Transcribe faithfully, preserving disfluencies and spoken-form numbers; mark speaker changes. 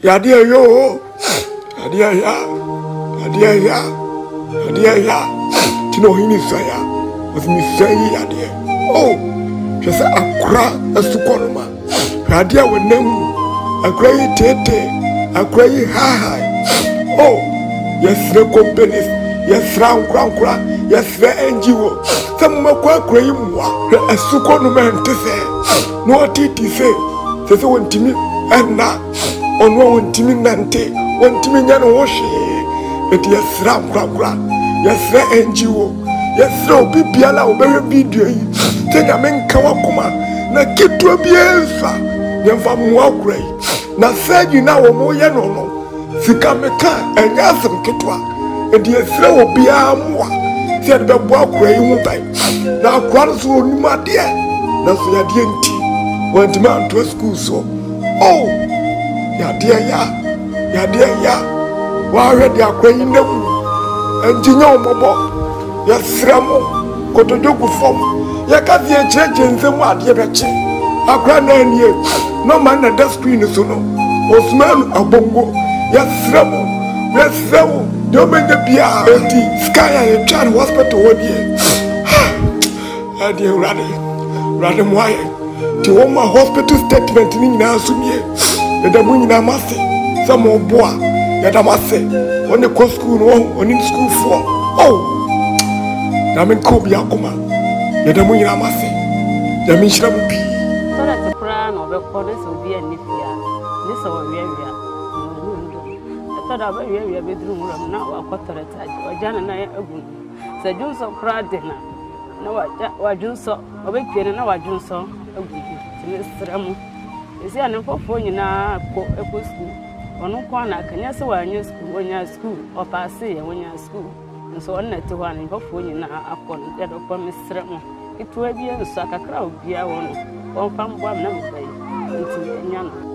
Speaker 1: ya dia yo adia ya adia ya adia ya tino hini saya was mi sayi adia oh just akra asukonoma adia wenam akra yi tete akra yi ha oh yes the companies yes ran kran kran yes the N G O some kwa akra yi mwa asukonoma ntese no titi se se wontimi enna ono wontimi nante wontimi nya no wohwe eti yesra nkrakra yesra N G O yesra obi biala obewe video yi tenya menka wakoma na kitwa biensa yemfa mu akra yi na saji na wo mo ye no no sika meka enya asem kitwa eti yesra obi amwa se de bo akra yi hu bai na akra so onuma de na so ya de nti wontimi anto school so oh ya dia ya ya dia ya wa ready akwanyi namu enjinya omobo ya sramo kotojogu fom ya kazi echeche nzemu adie beche akwa na anie no man na da screen so no Osman abongo ya sramo ya sramo do menye bia enti sky ya chan hospital wodie adie rade rade moye ti woma hospital statement ni nyina asumie da mu nyina mase samo boa ya da mase one ko school no one school for oh na men ko bia koma ya da mu nyina mase ya min shira mu bi
Speaker 2: so that the plan of the corner so be an ifia this our we we so that we we bedroom room na wa kwatara ta o jana na ya agun sa junso krade na na wa wa junso obekere na wa junso agun ti sramu esi anfofo nyina ko eko school onu ko na kanya se wa anya school onya school o pass ye onya school nso on na ti ho anfofo nyina akọ ya do ko misra mo itu abi nso akakra obi a wono on fam bo am na mbai nti nya no